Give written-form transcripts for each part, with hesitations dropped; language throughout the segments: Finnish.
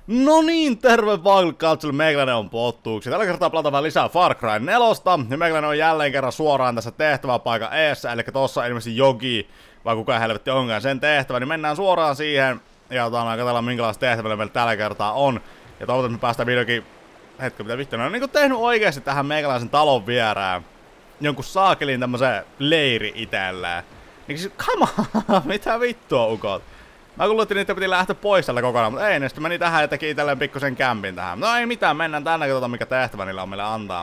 No niin, terve vaan katselle, meikäläinen on Pottuuksi. Tällä kertaa pelataan vähän lisää Far Cry 4, ja meikäläinen on jälleen kerran suoraan tässä tehtäväpaikan eessä, eli tossa ilmeisesti jogi, vai kuka helvetti onkaan sen tehtävä, niin mennään suoraan siihen, ja katsellaan minkälaista tehtävää meillä tällä kertaa on. Ja toivottavasti me päästään videokin, hetki mitä vittu, ne on niinku tehnyt oikeesti tähän meikäläisen talon vierään jonkun saakelin tämmösen leiri itselleen. Niin siis, come on, mitä vittua ukot? Mä kuulin, että niitä piti lähteä pois tällä kokonaan, mutta ei, ne sitten meni tähän ja teki itselleen pikkusen kämpin tähän. No ei mitään, mennään tänne ja katsotaan mikä tehtävä niillä on meille antaa.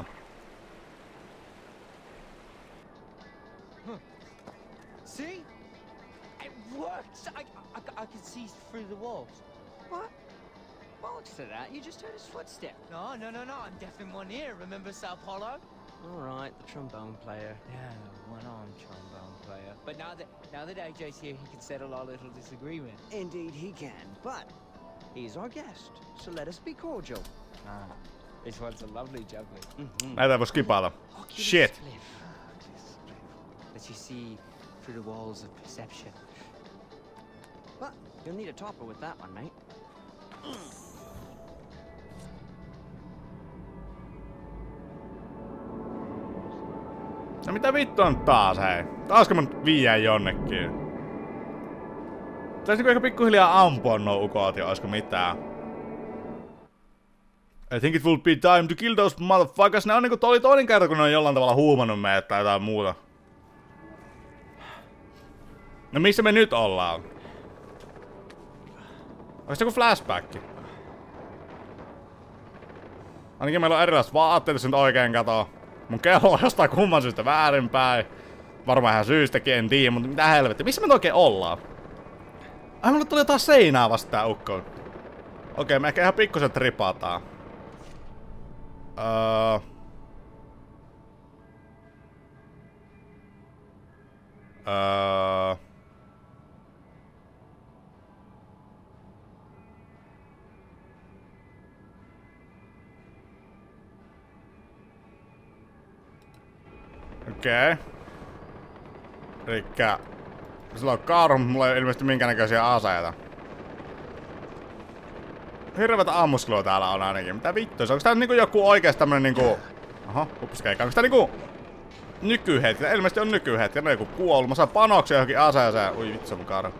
See? It works! I can see through the walls. What? Bollocks to that, you just heard his footstep. No, I'm deaf in one ear, remember Sao Paulo? Alright, the trombone player. Yeah, one-armed trombone player. But now that AJ's here, he can settle our little disagreement. Indeed he can, but he's our guest, so let us be cordial. This one's a lovely juggler. Näitä voi skipata. Shit. Let you see through the walls of perception. But you'll need a topper with that one, mate. No mitä vittu on taas, hei? Taasko mä nyt viiän jonnekin? Taisinko ehkä pikkuhiljaa ampua nuo ukot ja oisko mitään? I think it will be time to kill those motherfuckers. Ne on niinku oli toinen kerta kun ne on jollain tavalla huumannut meidät tai jotain muuta. No missä me nyt ollaan? Onko se joku flashback? Ainakin meillä on erilaiset vaatteet, jos nyt oikein katoo. Mun kello on jostain kumman syystä väärinpäin. Varmaan ihan syystäkin, en tiedä, mutta mitä helvettiä. Missä me oikein ollaan? Ai mulle tuli jotain seinää vasta tää ukko. Okei, me ehkä ihan pikkusen tripataan. Okei. Elikkä sillä on karhu, mutta mulla ei ilmeisesti minkäännäköisiä aseita. Hirveetä ammuskelua täällä on ainakin. Mitä vittu? Onko tää niinku joku oikeesti tämmönen niinku... Oho, upskeikka. Onko tää niinku... Nykyhetki? Tää ilmeisesti on nykyhetki. Ne on joku kuollut. Mä saan panoksia johonkin aseeseen. Ui vittu, se mun karhu.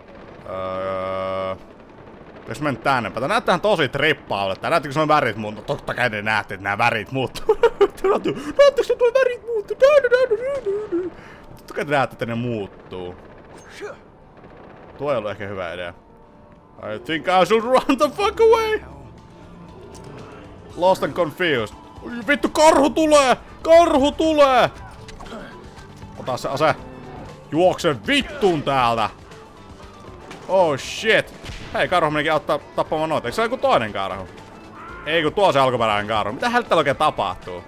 Jos mennään tänne. Tää näyttää tosi trippaavalta. Tää näyttääkö nuo värit muuttuu? Totta kai ne näette, että nää värit muuttuu. Näyttääkö nuo värit muuttuu? Totta kai te näette, että ne muuttuu. Tuo ei ollut ehkä hyvä idea. I think I should run the fuck away! Lost and confused. Oi, vittu, karhu tulee! Karhu tulee! Ota se ase. Juokse vittuun täältä! Oh shit! Hei, karhu menikin auttaa tappamaan noita. Eikö se ole joku toinen karhu? Ei, kun tuo se alkuperäinen karhu. Mitä helvettä täällä oikein tapahtuu?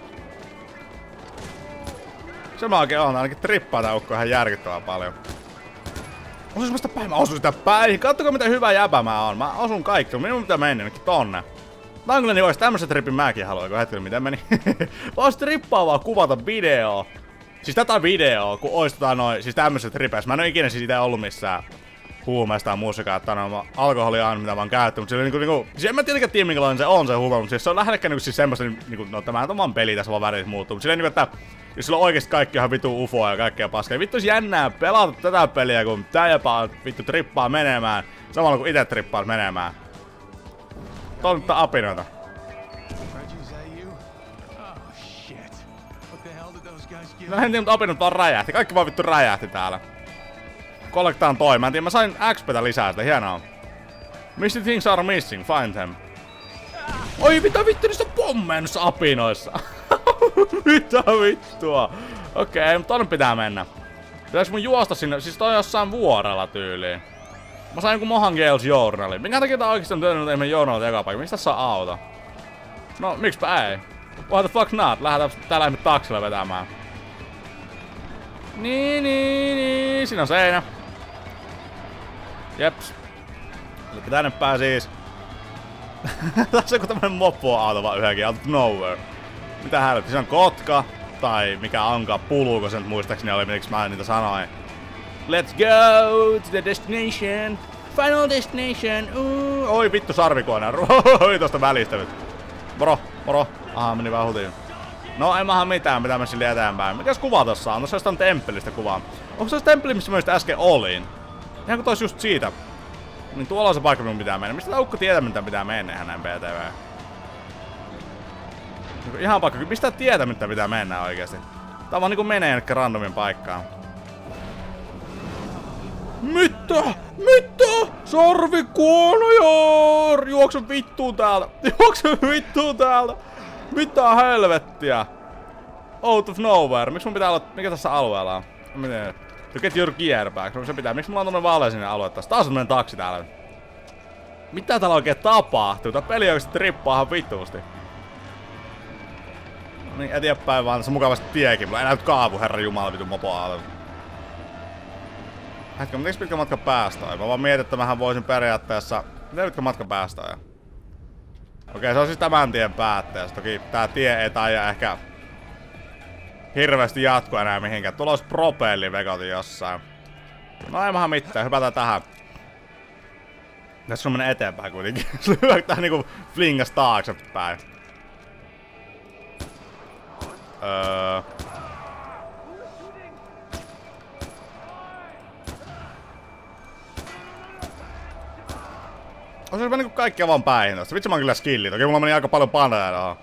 Se mä oikein on. Ainakin trippaa tää ukko ihan järkyttävää paljon. Osuis mä sitä päin? Mä osun sitä päin. Katsokaa miten hyvä jäbä mä oon. Mä osun kaikki. Minun pitää mennä jonnekin tonne. Tää on kyllä niin oikeesti tämmösen tripin mäkin haluan. Hetkellä miten meni. Vois trippaavaa kuvata videoa. Siis tätä videoa, kun ois noin. Siis tämmöset tripeissä. Mä en oo ikinä siis ite ollut missään huumeista tai musiikkaa, että alkoholia aina mitä mä oon käyttänyt, mutta sillä niinku siis en mä tietenkään tiedä minkälainen se on se huume, mutta siis se on lähellekään niinku siis semmoista niinku, no tämä on vaan peli, tässä vaan värit muuttuu, mutta silleen niinku, että jos sulla on oikeesti kaikki ihan vitu ufoa ja kaikkea paskaa, niin vittu olisi jännää pelata tätä peliä, kun tää jopa vittu trippaa menemään, samalla kun ite trippaa menemään. Tonttaa apinoita. No en tiedä, mutta apinot vaan räjähti, kaikki vaan vittu räjähti täällä. Kollektaan toi. Mä en tiedä, mä sain XP:tä lisää sitä, hienoa. Missing things are missing, find them. Oi mitä vittu niistä pommeja noissa apinoissa. Mitä vittua. Okei, mutta tonne pitää mennä. Pitääks mun juosta sinne? Siis toi on jossain vuorella tyyliin. Mä sain joku Mohan Gales Journalin. Minkä takia tää oikeesti on työnyt ihmeen journalit eka paikka? Mistä tässä on auto? No, miksipä ei? What the fuck not? Lähdetään täällä ihme taksilla vetämään. Niin. Siinä on seinä. Jeps. Eli tänne päin siis. Tässä on joku tämmönen mopo-auto vaan yhdenkin, out of nowhere. Mitä helvetti? Siinä on kotka. Tai mikä onkaan, puluuko se nyt muistaakseni oli, miksi mä niitä sanoin. Let's go to the destination. Final Destination. Oi vittu sarvikuona. Oi tosta välistä nyt. Moro. Aha, meni vähän hutiin. No ei maahan mitään, mitä mä sille eteenpäin. Mikäs kuva tossa on? Tossa jostain temppelistä kuvaa. Onko se temppeli, missä mä just äsken olin? Ihan kun tois just siitä. Niin tuolla on se paikka, minun pitää mennä. Mistä tää ukko tietää, mitä pitää mennä ihan näin BTV? Niin ihan paikka. Mistä tietää, mitä pitää mennä oikeesti? Tää vaan niinku menee jonnekin randomin paikkaan. Mitä? Sarvikuonoja! Juokse vittuun täältä! Mitä helvettiä? Out of nowhere. Miksi mun pitää olla... Mikä tässä alueella on? Miten? To get your gear back. No, se pitää. Miksi mulla on tommonen vaalea sinne alue taas? Taas on tommonen taksi täällä. Mitä täällä oikein tapahtuu? Tää peli oikeesti trippaa ihan vittuusti. No niin, eteenpäin vaan tässä mukavasti tiekin. Mulla ei näyt kaavu, herra jumala, vitun mopoaalella. Hetken, miten pitkä matka päästä on? Mä vaan mietin, että mähän voisin periaatteessa... Miten pitkä matka päästä on? Okei, se on siis tämän tien päätteessä. Toki tää tie ei taida ehkä... hirveästi jatkuu enää mihinkään. Tuolla olisi propellivekoti jossain. No ei maha mitään, hypätään tähän. Tässä on mennä eteenpäin kuitenkin. Se hyöktää niinku flingas taaksepäin. On se niinku kaikkea vaan päin tosta. Vitsi mä oon kyllä skillit. Okei, mulla meni aika paljon paneelaa.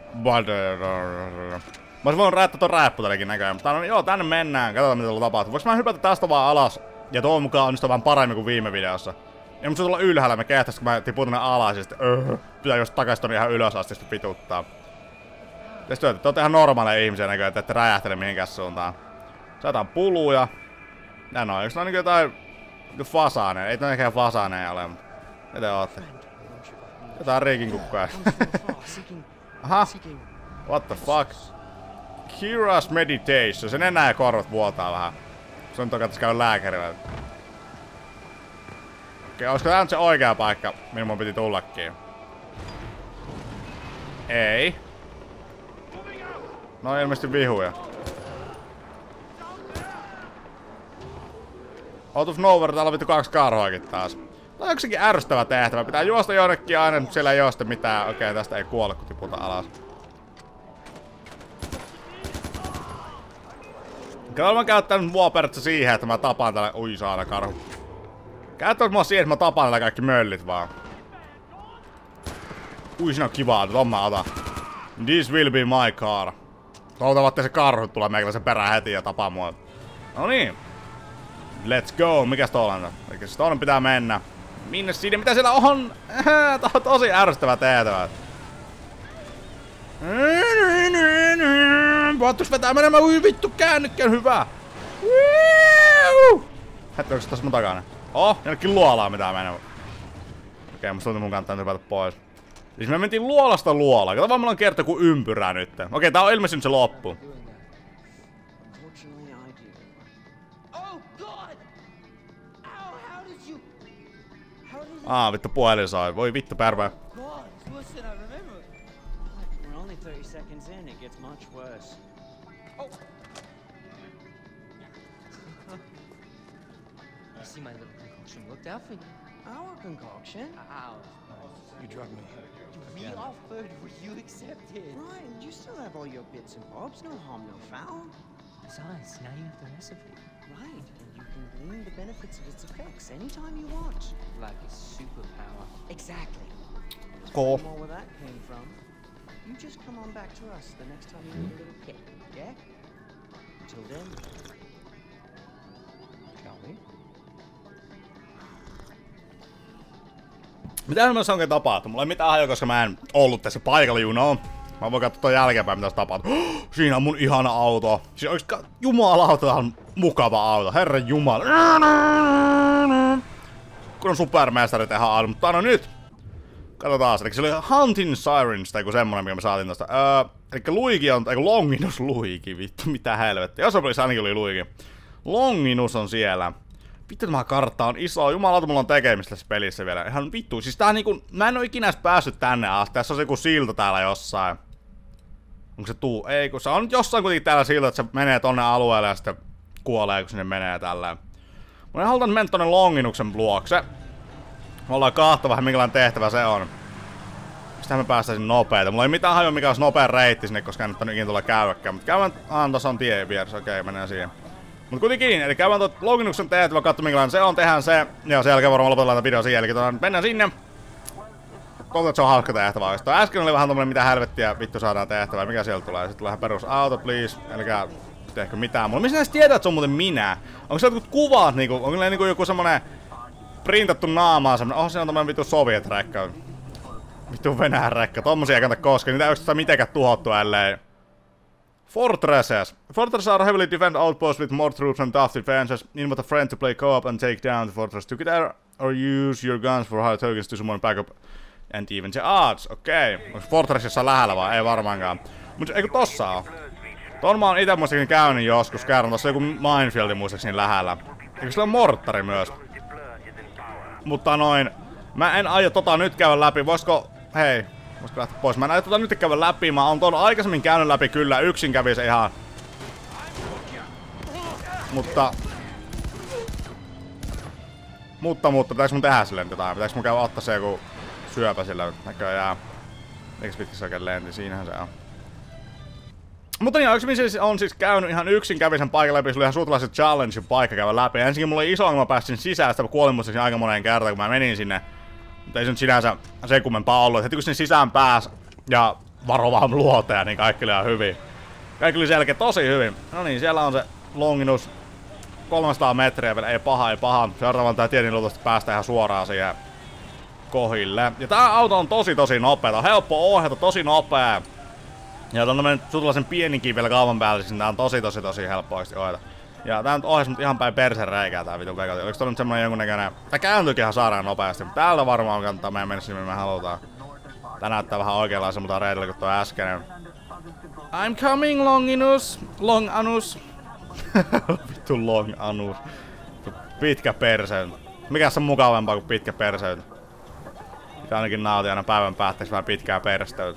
Mä ois voinut räättää ton räpputelikin näköjään, mutta no, joo, tänne mennään, katsotaan mitä tuolla tapahtuu. Voinko mä hypätä tästä vaan alas, ja toivon mukaan onnistuu vähän paremmin kuin viime videossa. Ja mut se tulla ylhäällä, me kehtäis kun mä tipun tänne alas, ja sitten pitää just takas tonne ihan ylös asti, sitten vituttaa. Ja sitten te ootte ihan normaaleja ihmisiä näköjään, että ette räjähtele mihinkään suuntaan. Saadaan puluja. Ja no, eikö ne on niinku jotain... fasaaneja, ei ne ehkä fasaaneja ole, mutta... Mitä te ootte? Jotain riikin kukkoja. Aha. What the fuck? Kira's Meditation. Sen enää ja korvat vuotaa vähän. Se on toki, että käy lääkärillä. Okei, olisiko tää nyt se oikea paikka, minun mun piti tullakin? Ei. No ilmeisesti vihuja. Out of nowhere, täällä on vittu 2 karhoakin taas. Tää on joksikin ärsyttävä tehtävä. Pitää juosta jonnekin aina, mutta siellä ei oo sitten mitään. Okei, tästä ei kuole, kun tiputa alas. Kyllä mä käyttänyt mua periaatteessa siihen, että mä tapaan tällä... Ui saada karhu. Käyttänyt mua siihen, että mä tapaan tällä kaikki möllit vaan. Ui, siinä on kivaa, ton mä otan. This will be my car. Toivottavasti se karhu tulee meikäläisen perään heti ja tapaa mua. No niin. Let's go. Mikäs tuolla on? Eikö se tuonne pitää mennä? Minne sinne? Mitä siellä on? Tää on tosi ärsyttävä tehtävä. Vaattus vetää menemään, ui vittu, käännykkään hyvä! Hetki, onko se tässä mun takana? Jonnekin luolaa mitä menee. Okei, musta tuntuu mun kannattaa hypätä pois. Siis me mentiin luolasta luolaan. Kato vaan, mulla on kerta kuin ympyrää nyt. Okei, tää on ilmeisesti se loppu. Vittu puhelin sai. Voi vittu pärvää. I see my little concoction worked out for you. Our concoction? Ours. You drugged me. We offered, were you accepted? Right, you still have all your bits and bobs, no harm, no foul. Besides, now you have the recipe. Right, and you can glean the benefits of its effects anytime you want. Like a superpower. Exactly. Cool. More where that came from. You just come on back to us the next time you need a little kick, yeah? Until then, shall we? Mitä mä sanoin tapahtuu? Mulla ei mitään hajua, koska mä en ollut tässä paikalla, you know. Mä voin katsoa jälkeenpäin, mitä se tapahtuu. Siinä on mun ihana auto. Siis oikeesti jumalauta, tää on mukava auto. Herran jumala. Kun on supermestari tehdä auto, mutta no nyt. Katsotaan, eli se oli Hunting Sirens, tai joku semmonen, mikä me saatiin tosta. Elikkä Luigi on, eiku Longinus Luigi, vittu, mitä helvettiä. Jos olisi ainakin oli Luigi. Longinus on siellä. Vittu, tämä kartta on iso. Jumalauta, mulla on tekemistä tässä pelissä vielä. Ihan vittu. Siis tää niinku... Mä en oo ikinä edes päässyt tänne asti. Tässä on se joku silta täällä jossain. Onko se Ei, kun se on nyt jossain kuitenkin täällä silta, että se menee tonne alueelle ja sitten kuolee, kun sinne menee tälleen. Mä en haluta mennä tonne Longinuksen luokse. Me ollaan kahta vähän minkälainen tehtävä se on. Mistä me päästäisin nopeeta? Mulla ei mitään hajua mikä olisi nopea reitti sinne, koska en nyt ikinä tulla käydäkään. Mut käydään... tossa on tie vieressä, okei, mennään siihen. Mut kuitenkin, eli käydään tuot Longinuksen tehtävä, katso minkälainen se on, tehdään se. Ja sen jälkeen varmaan lopetellaan tämän video siihen, eli mennään sinne. Toivottavasti että se on hauska tehtävä oikeastaan. Äsken oli vähän tommonen mitä helvettiä vittu saadaan tehtävää, mikä sieltä tulee. Sitten tulee ihan perus auto please, elikkä tehkö mitään. Mulla missä näistä tietää, että se on muuten minä? Onko se jotkut kuvat niinku, onko ne niinku joku semmonen printattu naamaa semmonen, siinä on tommonen vittu Soviet-rekka. Vittu Venäjän rekka, tommosia ei kannata koskea, niitä ei oikeastaan mitenkään tuhottu ellei. Fortresses. Fortresses are heavily defended outposts with more troops and tough defenses. Invite a friend to play co-op and take down the fortress together, or use your guns for high tokens to summon backup and even the odds. Okei. Onko Fortressissa lähellä vai? Ei varmaankaan. Mut eikö tossa oo? Ton mä oon ite muistakin käynyt joskus kerran, tossa joku Minefieldin muistaakseni lähellä. Eikö sillä on morttari myös? Mutta mä en aio nyt käydä läpi, voisiko... Hei, voisiko lähteä pois? Mä en aio nyt käydä läpi, mä oon ton aikaisemmin käynyt läpi kyllä, yksin kävi se ihan... Mutta, pitääks mun tehdä silleen jotain? Pitääks mun käydä ottaa se joku syöpä sillä näköjään? Eiks pitkä se oikein lenti? Siinähän se on. Mutta niin, aikaisemmin on siis käynyt ihan yksin, kävi sen paikan läpi, se oli ihan suutalaisen challenge paikka käydä läpi. Ensinnäkin mulla oli iso ongelma päästä sisään, sitä kuolin muistaakseni aika moneen kertaan, kun mä menin sinne. Mutta ei se nyt sinänsä sen kummempaa ollut. Heti kun sinne sisään pääs ja varo vaan luoteja, niin kaikki oli ihan hyvin. Kaikki oli selkeä tosi hyvin. No niin, siellä on se Longinus. 300 metriä vielä, ei paha. Seuraavan tää tie, niin luultavasti päästä ihan suoraan siihen kohille. Ja tää auto on tosi nopea, on helppo ohjata, tosi nopea. Ja tämmönen sutulaisen pieninkin vielä kaavan päälle, niin tää on tosi helppo oikeesti ohjata. Ja tää nyt ohjasi mut ihan päin persen reikää tää vitun vekoti. Oliks toi nyt semmonen jonkunnäköinen... Tää kääntyykin ihan saaraan nopeasti, mutta täältä varmaan kannattaa meidän mennä sinne, minne me halutaan. Tää näyttää vähän oikeenlaisen mutta reidellä kuin tuo äskeinen. I'm coming, Longinus! Long anus! Vittu long anus. Pitkä perseyt. Mikäs on mukavampaa kuin pitkä perseyt? Sitä ainakin nautin aina päivän päätteeksi vähän pitkää perseyt.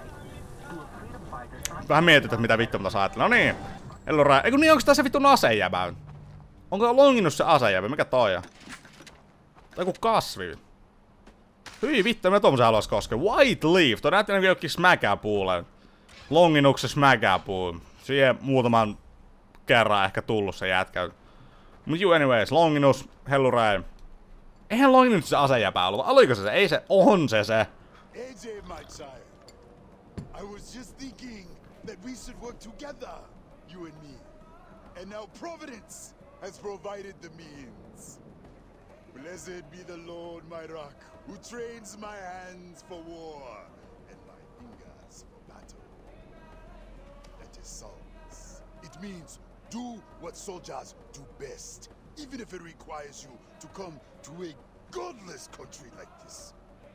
Vähän mietit, että mitä vittu mä ajattelin. No niin. Eiku niin, onks tää se vittun asejäbä? Onko Longinus se asejäbä? Mikä toi on? Tai joku kasvi. Hyi vittu, mä tommosen haluais koskea. White Leaf. Toi näytti niinku jokin smäkäpuulle. Longinuksen smäkäpuu. Siihen muutaman kerran ehkä tullut se jätkä. Mut anyways, Longinus, hellurei. Eihän Longinus se asejäpä ollut, oliko se? Ei se, on se. AJ, my child. I was just thinking that we should work together, you and me. And now Providence has provided the means. Blessed be the Lord, my rock, who trains my hands for war and my fingers for battle. That is songs. It means do what soldiers do best, even if it requires you to come to a godless country like this.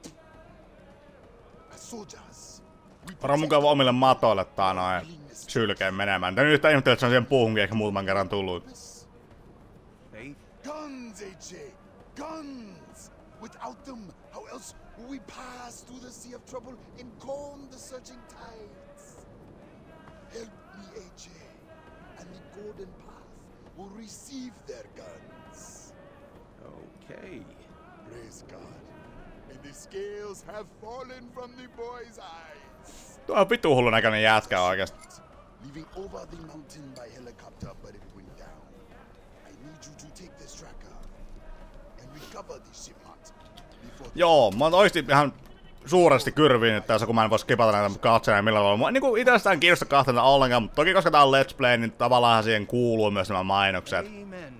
As soldiers, Varo mukava omille matoille tää noin sylkeen menemään. Tän yhtään ihmettä, että se on siihen puuhunkin ehkä muutaman kerran tullut. Guns, AJ! Guns! Without them, how else will we pass through the sea of trouble and calm the surging tides? Help me, AJ, and the Golden Path will receive their guns. Okay. Praise God. And the scales have fallen from the boy's eyes. Tuo on vittu hullu näköinen jätkä oikeesti. Leaving over the mountain by helicopter, but it went down. I need you to take this tracker and recover the shipment. Joo, mä oon oikeesti ihan suuresti kyrviin nyt tässä, kun mä en voi skipata näitä katseja millään tavalla. Mua niinku itestään kiinnosta kahtena ollenkaan, mutta toki koska tää on Let's Play, niin tavallaan siihen kuuluu myös nämä mainokset. Amen.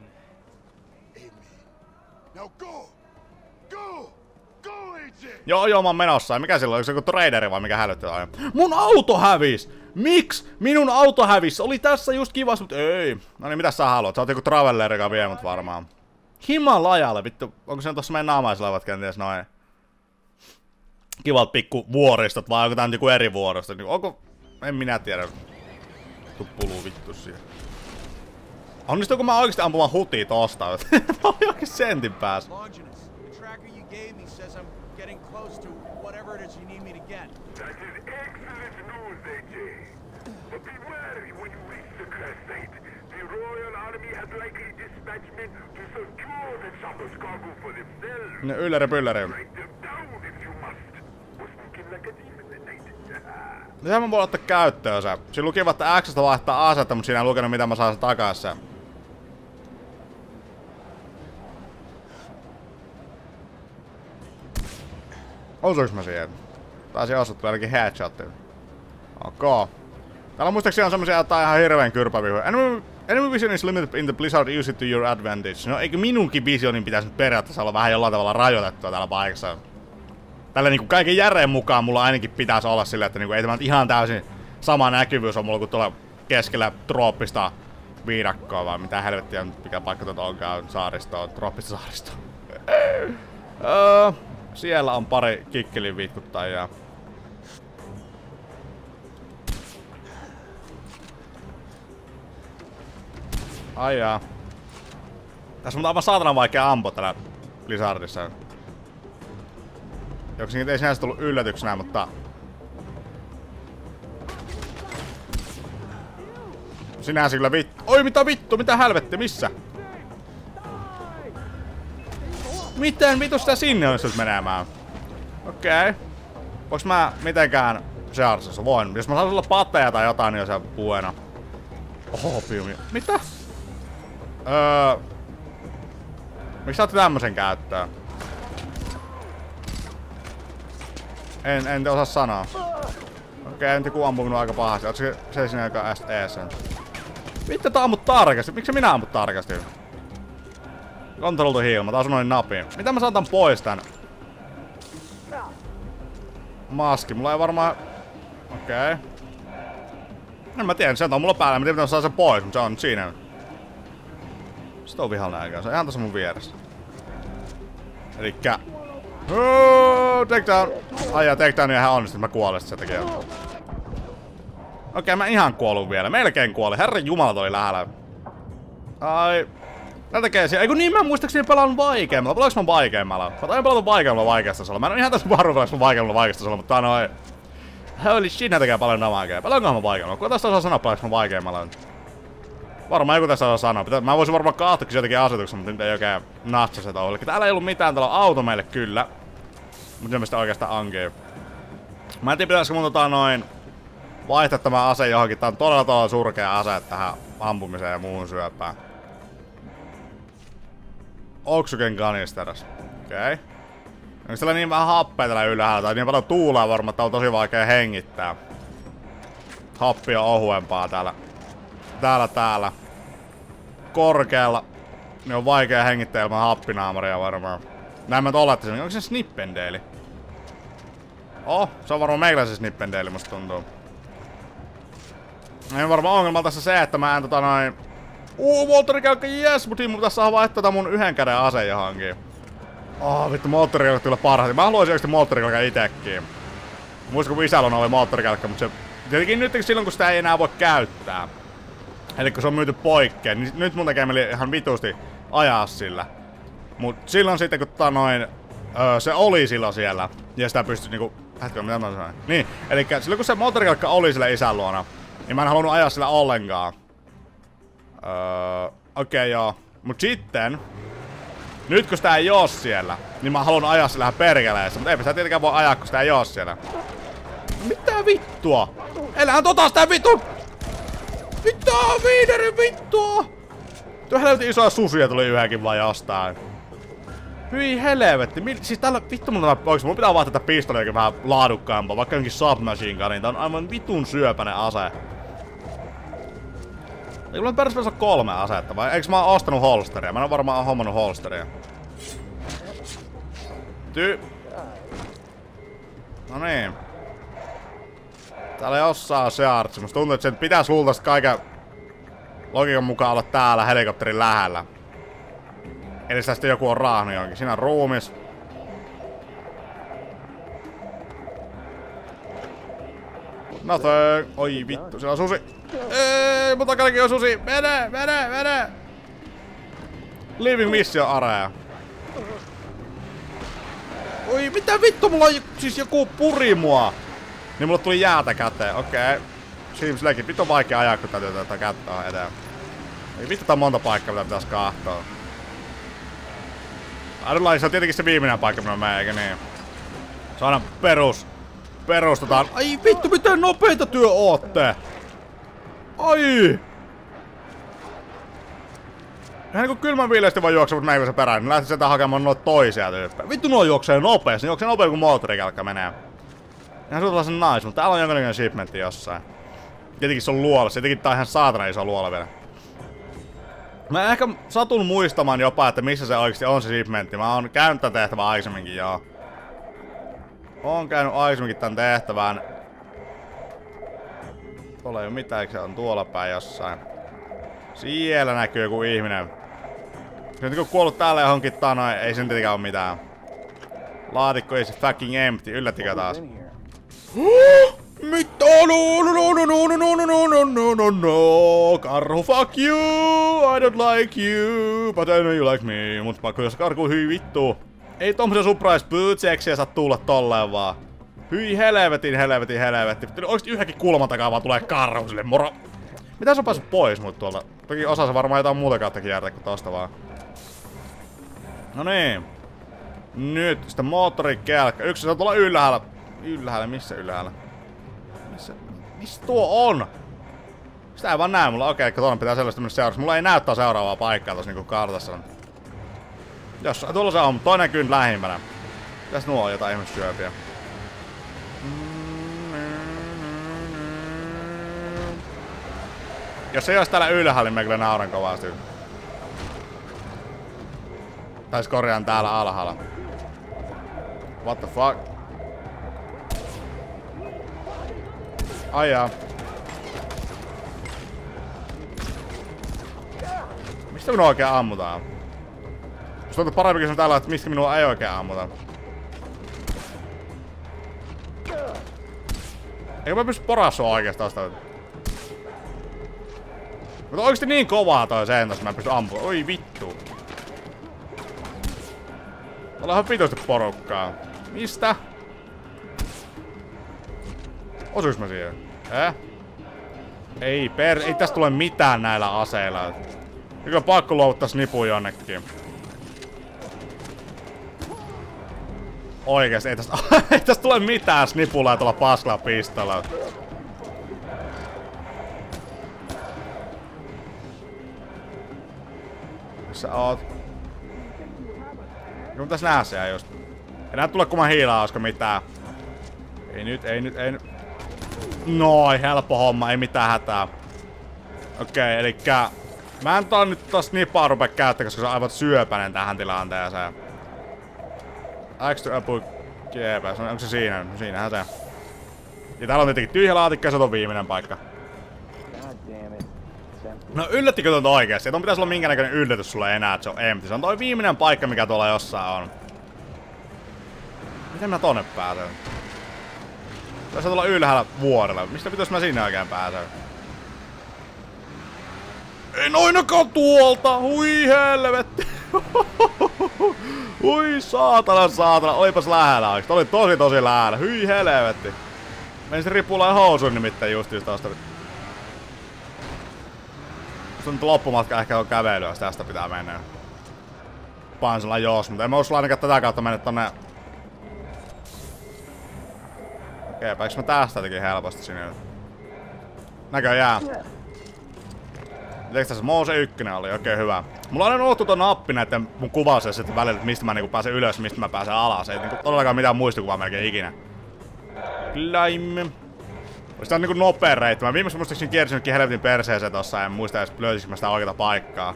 Now go! Go! Go, AJ! Joo, mä oon menossa. Mikä silloin? Onko se joku traderi vai mikä hälyttää aina? Mun auto hävis! Miks? Minun auto hävis! Oli tässä just kivas, mut ei. No niin, mitä sä haluat? Sä oot joku traveller, joka vie mut varmaan. Himalajalle, vittu. Onko se tossa meidän naamaislaivat kenties noin? Kivat pikku vuoristot vai onko tää nyt joku eri vuoristo? Onko... En minä tiedä. Tuppuluu vittu siihen. Onnistuuko mä oikeesti ampumaan hutia tosta? Mä oon jokin sentin päässä. Longinus, the tracker you gave me says I'm getting close to whatever it is you need me to get. That is excellent news, AJ. But be wary when you reach the crash site. The Royal Army had likely dispatched men to secure the chopper's cargo for themselves. Ne ylläri pylläri. Write them down if you must. Or sneak in like a thief in the night. Sehän mä voin ottaa käyttöön se. Siinä lukiva, että X:stä vaihtaa asetta, mutta siinä ei lukenut mitä mä saan takaisin. Osuiks mä siihen? Taisin osuttua ainakin headshotin. Ok. Täällä muistaakseni on semmosia jotain ihan hirveen kyrpävihuja. Enemy vision is limited in the Blizzard, use it to your advantage. No eikö minunkin visionin pitäisi periaatteessa olla vähän jollain tavalla rajoitettua täällä paikassa? Tällä niinku kaiken järjen mukaan mulla ainakin pitäisi olla silleen, että niinku ei tämä ihan täysin sama näkyvyys on mulla kuin tuolla keskellä trooppista viidakkoa, vaan mitä helvettiä mikä paikka tuota onkaan saaristoa, trooppista saaristoa. Siellä on pari kikkelin vitkuttajaa. Ai jaa. Tässä on aivan saatanan vaikea ampua täällä Blizzardissa. Jokseenkin ei sinänsä tullut yllätyksenä, mutta... Sinänsä kyllä vittu. Oi mitä vittu, mitä helvetti, missä? Miten vitu sitä sinne on nyt menemään? Okei. Voinko mä mitenkään searsessa? Voin. Jos mä saan olla pateja tai jotain, niin on se buena. Opiumi. Mitä? Miksi sä otti tämmösen käyttöön? En osaa sanoa. Okei, nyt joku ampuu minua aika pahasti. Ootko se sinne aika STS:n? Vittu tää ammut tarkasti. Miksi minä ammut tarkasti? Control to heal. Mä taas noin napin. Mitä mä saatan pois tän? Maski. Mulla ei varmaan... Okei. En mä tiedä, se on mulla päällä. Mä tiedän, että mä saan sen pois, mutta se on siinä. Sitten on vihollinen aikaa. Se on ihan tässä mun vieressä. Elikkä... Takedown! Ai ja takedown on ihan onnistunut, mä kuolen se tekee. Okei, mä ihan kuollut vielä. Melkein kuolin. Herran jumala toi lähellä. Ai... Tää tekee siellä. Eiku niin mä muistaakseni pelaan vaikeammalla. Pelaanko mä vaikeammalla? Mä tain pelata vaikeammalla vaikeastasolla. Mä en oo ihan tässä varma pelaanko mä vaikeammalla vaikeastasolla, mutta noin... Holy shit, nää tekee paljon damagea. Pelaankohan mä vaikeammalla? Kuka tästä osaa sanoa pelaanko mä vaikeammalla? Varmaan joku tässä osaa sanoa. Mä voisin varmaan kahtakin jotenkin asetuksen, mutta nyt ei oikein natsa se touhu. Eli täällä ei ollut mitään, täällä on auto meille kyllä. Mutta ilmeisesti oikeastaan ankee. Mä en tiedä pitäisikö mun noin... Vaihtaa tämä ase johonkin. Tää on todella surkea ase tähän ampumiseen ja muuhun syöpään. Oxygen kanisteras. Okei. Onko täällä niin vähän happea täällä ylhäällä? Tai niin paljon tuulaa varmaan, että on tosi vaikea hengittää. Happi on ohuempaa täällä. Täällä. Korkealla. Niin on vaikea hengittää ilman happinaamaria varmaan. Näin mä olette sen. Onko se Snippendeili? Se on varmaan meikäläisen Snippendeili, musta tuntuu. Ei varmaan ongelma tässä se, että mä en noin... moottorikelkka, jes! Mut mun pitäis saada vaihtaa mun yhden käden ase johonkin. Vittu, moottorikelkka kyllä parhaiten. Mä haluaisin oikeesti moottorikelkka itekin. Muistan kun isällä oli moottorikelkka, mut se... Tietenkin nyt silloin kun sitä ei enää voi käyttää. Eli kun se on myyty poikkeen, niin nyt mun tekee mieli ihan vitusti ajaa sillä. Mut silloin sitten kun se oli silloin siellä. Ja sitä pystyi niinku... Hetkellä, mitä mä sanoin? Niin, elikkä silloin kun se moottorikelkka oli sillä isän luona, niin mä en halunnut ajaa sillä ollenkaan. Okei, joo. Mut sitten... Nyt kun sitä ei oo siellä, niin mä haluan ajaa sillä ihan perkeleessä. Mut eipä sitä tietenkään voi ajaa, kun sitä ei oo siellä. Mitä vittua? Ellähän sitä vitun! Mitä viideri vittua? Tuo helvetin isoja susia tuli yhdenkin vaan jostain. Hyi helvetti. Siis täällä vittu mulla pitää vaihtaa tätä pistolia vähän laadukkaampaa. Vaikka jonkin submachine gun, tää on aivan vitun syöpänen ase. Ei mulla periaatteessa ole 3 asetta, vai eiks mä oon ostanut holsteria? Mä en oo varmaan hommannut holsteria. No niin. Täällä jossain on se artsi. Musta tuntuu, että sen pitäis luultavasti kaiken logiikan mukaan olla täällä helikopterin lähellä. Eli sitä sitten joku on raahnut jonkin. Siinä on ruumis. Nothing. Oi vittu, siellä on susi. Ei, mun takanakin on susi. Mene! Living mission area. Oi, mitä vittu, mulla on siis joku puri mua. Niin mulle tuli jäätä käteen, okei. Seems like it. Vittu on vaikea ajaa, kun täytyy tätä kättä eteen. Ei vittu, tää on monta paikkaa, mitä pitäis kahtoo. Adullain, se on tietenkin se viimeinen paikka, minä menen, eikä niin? Se on aina perustetaan. Ai vittu, miten nopeita työ ootte! Ai! Ihan niinku kylmän viileesti vaan juoksevat näin se perään, niin lähti sieltä hakemaan noita toisia tyyppejä. Vittu nuo juoksee nopeasti, ne juoksee nopeasti kun moottorikelkka menee. Ihan suutalaisen nais, mutta täällä on jonkinlainen shipmentti jossain. Tietenkin se on luolassa, tietenkin tää on ihan saatana iso luola vielä. Mä ehkä satun muistamaan jopa, että missä se oikeesti on se shipmentti. Mä oon käynyt tän tehtävän aikaisemminkin, joo. Oon käynyt aikaisemminkin tän tehtävän. Tuolla ei oo mitään, se on tuolla päin jossain. Siellä näkyy joku ihminen. Se on kuollut täällä johonkin noin, ei sen tietenkään oo mitään. Laatikko ei se fucking empty, yllättikö taas? Mitä? No, karhu, fuck you! I don't like you, but I know you like me. Mut vaikka jos karku hyi vittu. Ei tommosia surprise bootseksiä saa tulla tolleen vaan. Hyi helvetin. Oikeesti yhdenkin kulman takaa vaan tulee karhu sille moro. Mitä se on päässyt pois mut tuolta? Toki osaa se varmaan jotain muuta kautta kiertää kuin tosta vaan. No niin. Nyt sitä moottorikelkka. Yksi se on tuolla ylhäällä. Ylhäällä? Missä ylhäällä? Missä tuo on? Sitä ei vaan näe mulla. Okei, tuonne pitää selvästi mennä seuraavaksi. Mulla ei näyttää seuraavaa paikkaa tossa niinku kartassa. Jossain tuolla se on, mutta toinen kyllä lähimpänä. Mitäs nuo on jotain ihmissyöpiä? Jos ei ois täällä ylhäällä, niin mä kyllä nauran kovasti. Tai korjaan täällä alhaalla. What the fuck? Ai jaa. Mistä minua oikein ammutaan? Jos tuntuu parempikin sanoa täällä, että mistä minua ei oikein ammuta. Eikö mä pysty porasua oikeesti tosta? Mutta oikeesti niin kovaa toi sentas, että mä en pysty ampumaan. Oi vittu. Täällä on ihan vitusti porukkaa. Mistä? Osuis mä siihen? Ei tästä tule mitään näillä aseilla. Eikö pakko luovuttaa snipuun jonnekin? Oikeesti, ei tästä tule mitään snipulla tuolla paskalla pistolla. Missä oot? Eikö pitäis nää siellä just? Ei nää tule kumman hiilaa, olisiko mitään. Ei nyt. Noin, helppo homma, ei mitään hätää. Okei, elikkä... Mä en taa nyt tosta nipaa rupea käyttää, koska se on aivan syöpäinen tähän tilanteeseen. Extra apple GP, onko se siinä? Siinähän se. Ja täällä on tietenkin tyhjä laatikko ja se on viimeinen paikka. No yllättikö tuon oikeesti? Tuon pitäis olla minkäännäköinen yllätys sulle enää, että se on empty. Se on toi viimeinen paikka, mikä tuolla jossain on. Miten mä tonne pääsen? Tässä tuolla ylhäällä vuorella. Mistä pitäis mä sinne oikein pääsen? En ainakaan tuolta! Hui helvetti! Hui saatana! Olipas lähellä oikeesti. Oli tosi lähellä. Hyi helvetti. Menin se ripulaan housuun nimittäin just tosta. Se on nyt loppumatka ehkä on kävelyä, jos tästä pitää mennä. Pansalla jos, mutta en mä uskalla ainakaan tätä kautta mennä tonne. Okei, pääks mä tästä jotenkin helposti sinne? Näköjään. Eikö tässä Mouse 1 oli? Okei, hyvä. Mulla on aina unohtu ton nappi näitten mun kuvauksessa sitten välillä, että mistä mä niinku pääsen ylös, mistä mä pääsen alas. Ei niinku todellakaan mitään muistikuvaa melkein ikinä. Climb. Sitä on niinku nopea reitti. Mä viimeksi muistaakseni kiersin nytkin helvetin perseeseen tossa, en muista edes löysinkö mä sitä oikeata paikkaa.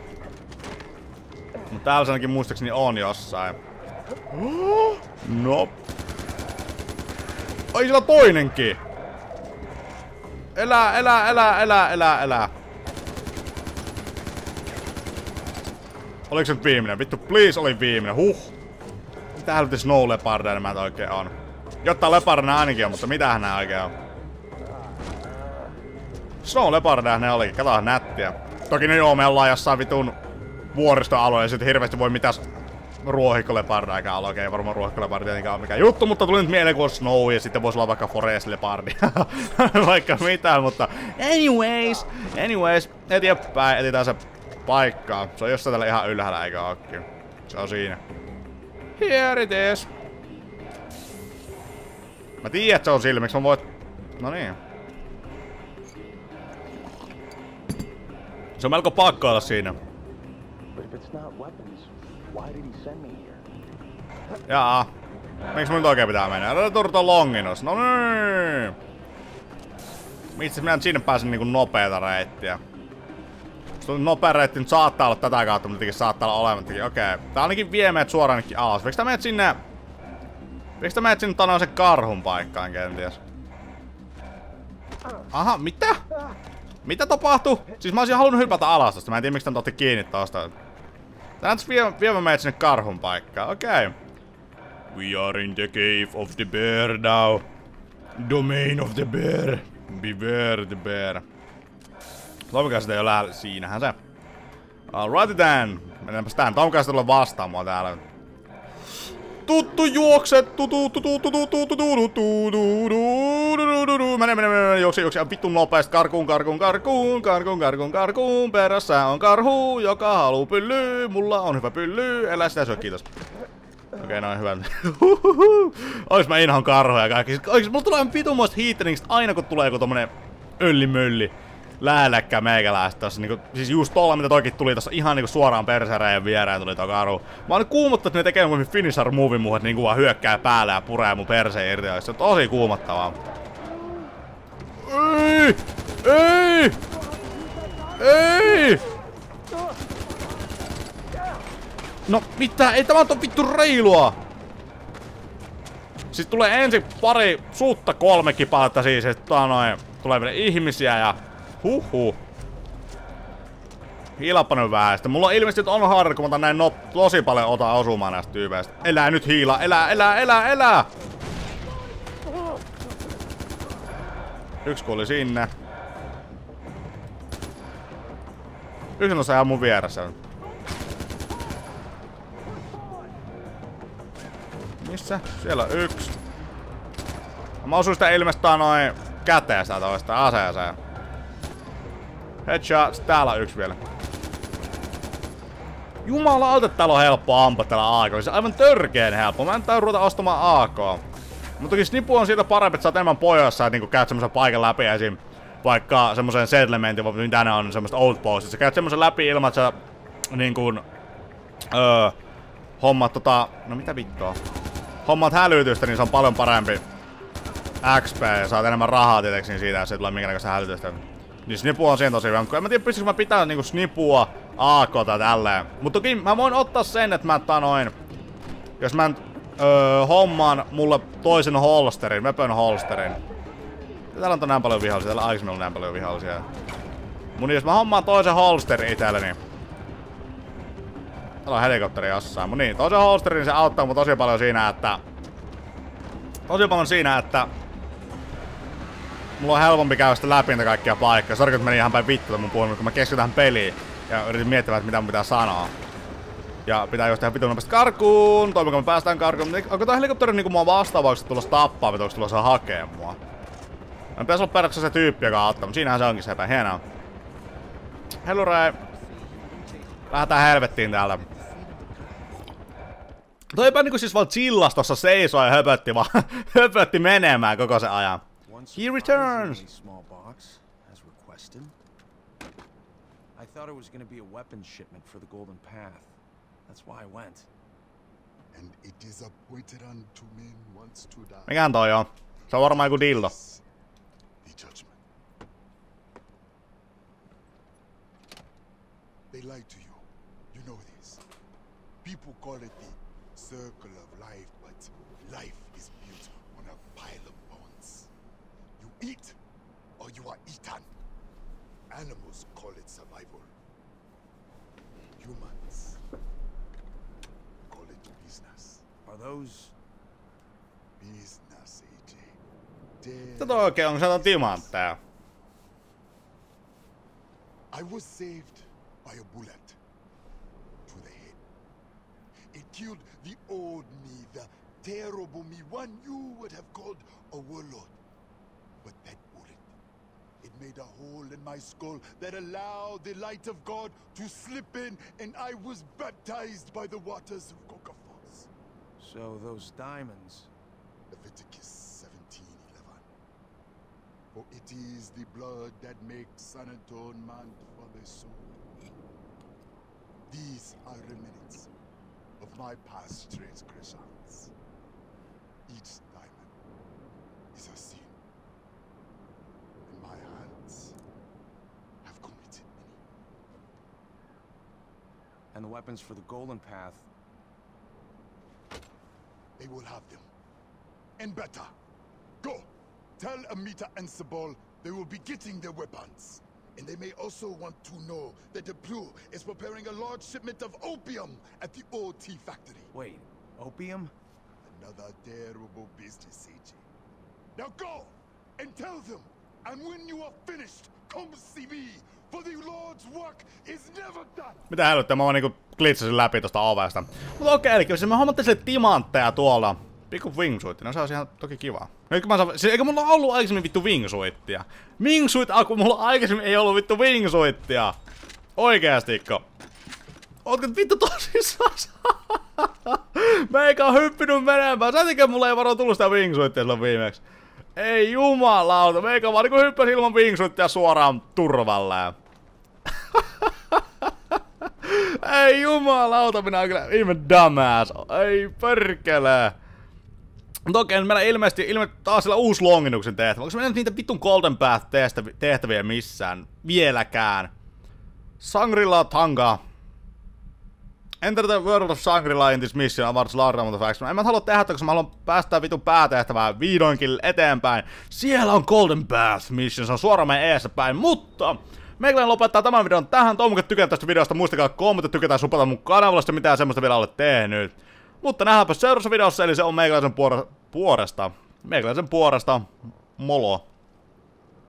Mut täällä se ainakin muistaakseni on jossain. No. Ai siellä on toinenkin! Elää! Oliko se nyt viimeinen? Vittu, please oli viimeinen. Mitä helvetin Snow Leopardia nämä oikein on? Jotta Leopardina ainakin on, mutta mitähän nää oikein on? Snow Leopardia ne olikin, katohan nättiä. Toki ne joo, me ollaan jossain vitun vuoristoalueella, ei sitten hirveästi voi mitään ruohikkolepardi aika ala. Okei, varmaan ruohikkolepardi tietenkään on mikään juttu, mutta tuli nyt mieleen kun on Snow ja sitten voisi olla vaikka Forest Lepardi. Vaikka mitään, mutta anyways, eteenpäin, etsitään se paikkaa. Se on jossain täällä ihan ylhäällä eikä ookin. Se on siinä. Here it is. Mä tiedän, että se on sillä, miksi mä voit... No niin. Se on melko pakko olla siinä. Jaa. Miksi mun nyt oikein pitää mennä? Returto Longinus. No niin. Itse minä sinne pääsen niinku nopeeta reittiä. Jos tuli nopea reitti, nyt saattaa olla tätä kautta, mutta saattaa olla olemattakin. Okei. Tää ainakin vie meidät suoraan ainakin alas. Viekö tää meidät sinne... Viekö tää meidät sinne tanoin sen karhun paikkaan kenties? Aha, mitä? Mitä tapahtui? Siis mä olisin halunnut hypätä alas tosta. Mä en tiedä miksi tän otti kiinni tosta. Tää näyttäis vievä meidät sinne karhun paikkaan. Okei. We are in the cave of the bear now. Domain of the bear. Beware the bear. Tomikaan sitä jo lähellä. Siinähän se. Alrighty then. Mennäänpäs tän. Tomikaan sitä tulee vastaan mua täällä. Tuttu juokse! Mene, juokse, vittu nopeasti. Karkuun. Perässä on karhu, joka haluu pyllyy. Mulla on hyvä pylly. Elä sitä syö, kiitos. Okei, noin hyvä. Ois mä inhoan karhoja kaikki. Oikeesti mulla tulee vitumoista hiitteningistä aina kun tulee joku tommonen öllimölli. Lähelläkkää meikäläistä tossa niinku, siis just tolla mitä toikin tuli tossa ihan niinku suoraan persereijän viereen tuli toi karhu. Mä oon kuumottanut, että ne tekee mun finisher movie muuhun, että niinku vaan hyökkää päälle ja puree mun perseen irti. Se on tosi kuumottavaa. Ei! No mitä? Ei tämä on vittu reilua! Siis tulee ensin pari suutta 3 kipaletta siis, että noin tulee vielä ihmisiä ja huhhuh. Hiilappanen väestö. Mulla on ilmeisesti on harra, kun mä näin tosi paljon osumaan näistä tyypeistä. Elää nyt hiila, elää! Yksi kuoli sinne. Yksi on ihan mun vieressä. Missä? Siellä on yksi. Mä osuin sitä ilmestyä noin käteen sitä toista aseeseen. Headshot, täällä on yksi vielä. Jumalauta, täällä on helppo ampua täällä AK. Se on aivan törkeen helppo. Mä en tää ruveta ostamaan AK. Mutta toki Snipu on siitä parempi, että sä oot enemmän pohjoissa, että niinku käyt semmosen paikan läpi esim. Vaikka semmosen settlementin, mitä ne on, semmoset outpostit. Sä käyt semmosen läpi ilman, että sä niinkun hommat no mitä vittua? Hommat hälytystä, niin se on paljon parempi XP ja saat enemmän rahaa tietenkin siitä, jos ei tule minkäännäköistä hälytystä. Niin Snipu on siinä tosi hyvä. En mä tiedä pystyisikö mä pitää niinku Snipua AK:ta tälleen. Mut toki mä voin ottaa sen, että mä jos mä hommaan mulle toisen holsterin, weapon holsterin. Täällä on näin paljon vihollisia, täällä aikaisemmin on näin paljon vihollisia. Jos mä hommaan toisen holsterin itselleni. Täällä on helikopteri jossain. Mut niin, toisen holsterin niin se auttaa mun tosi paljon siinä, että mulla on helpompi käydä sitä läpi niitä kaikkia paikkoja. Sori, että meni ihan päin vittua mun puolella, kun mä keskityn tähän peliin. Ja yritin miettiä, että mitä mun pitää sanoa. Ja pitää just tehdä vitun nopeasti karkuun. Toimiko me päästään karkuun. Onko tää helikopteri niinku mua vastaavaksi tulossa tappaa, vai onko tulossa hakee mua? Mä pitäis olla periaatteessa se tyyppi, joka auttaa, mutta siinähän se onkin sepä. Hienoa. Hellurei. Lähdetään helvettiin täältä. Toi jopa niinku siis vaan chillas tossa seisoo ja höpötti menemään koko se ajan. He returns! I thought it was going to be a weapons shipment for the Golden Path. That's why I went. And it is appointed unto men once to die. Mikähän toi on? Se on varmaan joku dildo. The judgment. They lied to you. You know this. People call it the circle of life, but life is built on a pile of bones. You eat, or you are eaten. Animals call it survival. Humans call it business. Are those... Business, AJ. Mitä toi oikein on? Se on timantteja. I was saved by a bullet to the head. It killed the old me, the terrible me, one you would have called a warlord. But that bullet, it made a hole in my skull that allowed the light of God to slip in, and I was baptized by the waters of Coca Falls. So those diamonds... Leviticus 17:11. For it is the blood that makes an atonement for the soul. These are remnants of my past transgressions. Each diamond is a sin, and my hands have committed many. And the weapons for the Golden Path. They will have them. And better. Go! Tell Amita and Sabal they will be getting their weapons. And they may also want to know that the Blue is preparing a large shipment of opium at the old tea factory. Wait, opium? Another terrible business, AJ. Now go! And tell them! And when you are finished, come see me! For the Lord's work is never done! Mitä helvettiä, mä vaan niinku glitsasin läpi tosta ovesta. Mutta okei, eli jos me hommattiin sille timantteja tuolla. Pikku wingsuitti, no se olisi ihan toki kiva. Eikä mulla ollut aikaisemmin vittu wingsuittia. Wingsuit, kun mulla aikaisemmin ei ollut vittu wingsuittia. Oikeastikko. Ootko vittu tosissaan? Meikä on hyppinyt menemään. Sätikö mulla ei varmaan tullut sitä wingsuittia silloin viimeksi? Ei jumalauta, meikä vaan niinku hyppäsi ilman wingsuittia suoraan turvalleen. Ei jumalauta, minä oon kyllä ihme dumbass. Ei perkele. Mutta okei, meillä ilmeisesti taas sillä uusi Longinuksen tehtävä. Onko meillä nyt niitä vittun Golden Path tehtäviä missään? Vieläkään. Shangri-La Tanga. Enter the world of Shangri-La in this mission awards large amount of action. En mä halua tehdä, koska mä haluan päästä vitun päätehtävää vihdoinkin eteenpäin. Siellä on Golden Path mission, se on suoraan meidän eessä päin, mutta... Meikäläinen lopettaa tämän videon tähän. Toivon, tykkää tästä videosta. Muistakaa kommentoida, tykätään supata mun kanavalla, jos mitään semmoista vielä olet tehnyt. Mutta nähdäänpä seuraavassa videossa, eli se on meikäläisen puolesta. Meikäläisen puolesta. Molo.